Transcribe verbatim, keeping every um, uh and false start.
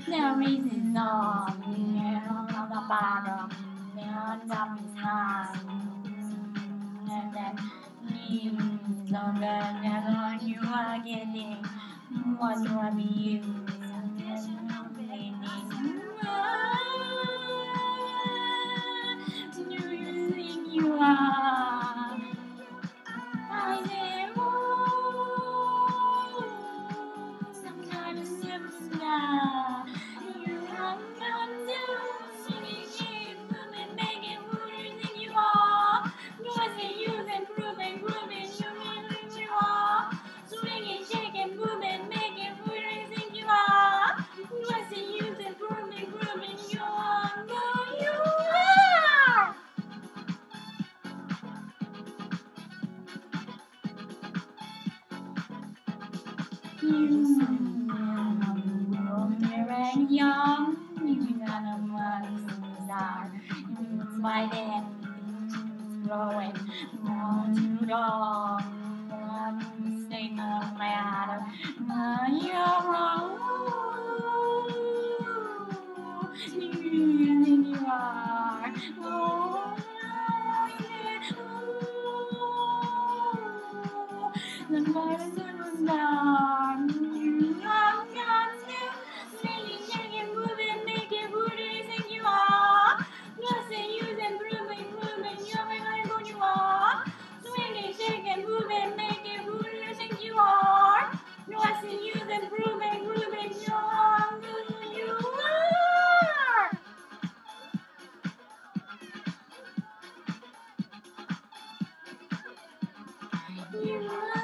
There is no on the bottom, on the top, and then leaves on the level you are getting. What you are being, do you think you are? I say, oh, some kind of superstar. You have got to sing it, keep moving, make it who you think you are. Cause you use and prove and groove it, you really think you are. Swing it, shake it, move it, make it who you think you are. Cause you use and prove and groove it, you are who you are. You are young, you got a monster. By then, growing more too long. One thing of my heart, you're wrong. You think you are. Oh, yeah. Oh, the most superstar. You have got to make it, shake it, move it, make it. Who do you think you are? Just say use and prove it, prove it. You're like who you are. Swing it, shake it, move it, make it. Who do you think you are? Just say use and prove it, prove it. You're who you are. You are.